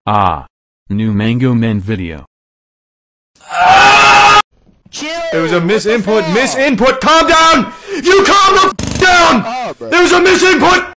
Ah. New Mango Men video. Chill. There was a misinput. Calm down! You calm the down! There was a misinput!